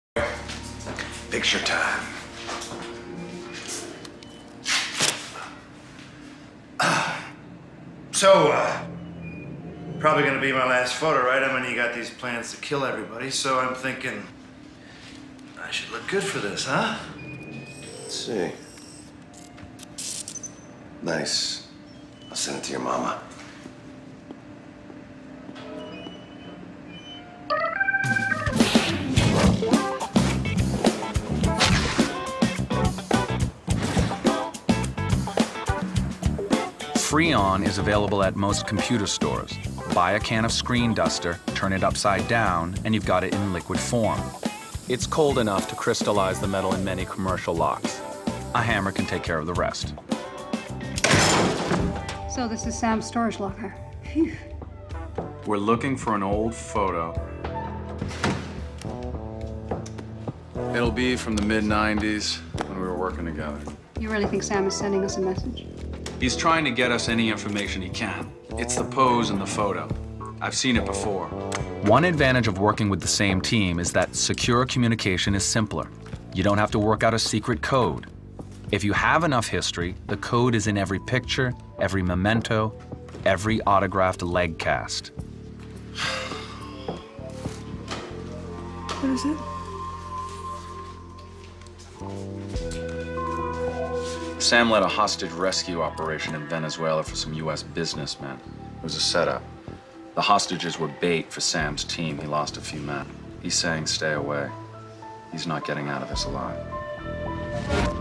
Picture time. Probably gonna be my last photo, right? I mean, you got these plans to kill everybody, so I'm thinking I should look good for this, huh? Let's see. Nice. I'll send it to your mama. Freon is available at most computer stores. Buy a can of screen duster, turn it upside down, and you've got it in liquid form. It's cold enough to crystallize the metal in many commercial locks. A hammer can take care of the rest. So this is Sam's storage locker. Phew. We're looking for an old photo. It'll be from the mid-90s when we were working together. You really think Sam is sending us a message? He's trying to get us any information he can. It's the pose in the photo. I've seen it before. One advantage of working with the same team is that secure communication is simpler. You don't have to work out a secret code. If you have enough history, the code is in every picture, every memento, every autographed leg cast. What is it? Sam led a hostage rescue operation in Venezuela for some U.S. businessmen. It was a setup. The hostages were bait for Sam's team. He lost a few men. He's saying stay away. He's not getting out of this alive.